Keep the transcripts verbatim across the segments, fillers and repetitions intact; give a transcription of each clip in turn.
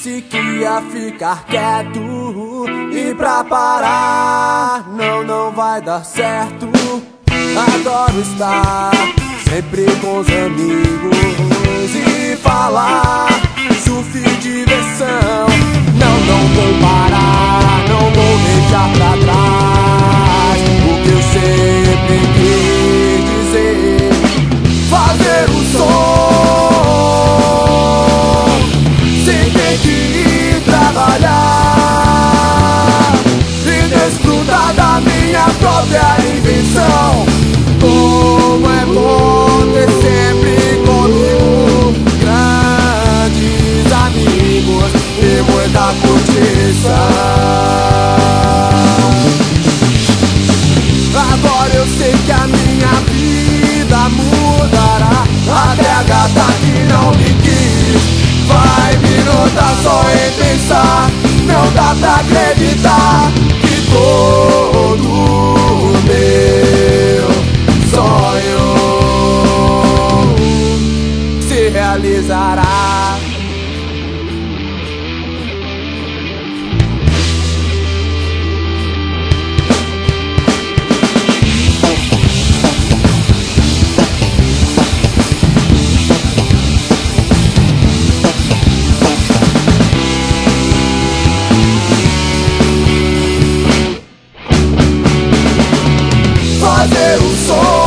disse que ia ficar quieto, e pra parar não, não vai dar certo. Adoro estar sempre com os amigos e falar surf e diversão. Não, não vou parar, não vou deixar pra trás o que eu sempre quis dizer. Fazer o som sem ter que ir trabalhar e desfrutar da minha própria invenção. Como é bom ter sempre comigo grandes amigos e muita curtição. Agora eu sei que a minha vida mudará, até a gata que não me quis vai me notar só em pensar. Não dá pra acreditar que todo meu sonho se realizará. Fazer o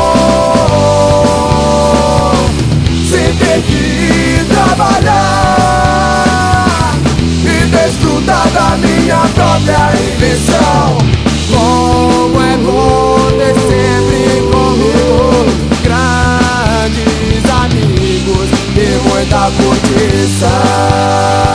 som sem ter que ir trabalhar e desfrutar da minha própria invenção. Como é bom ter sempre comigo grandes amigos e muita curtição.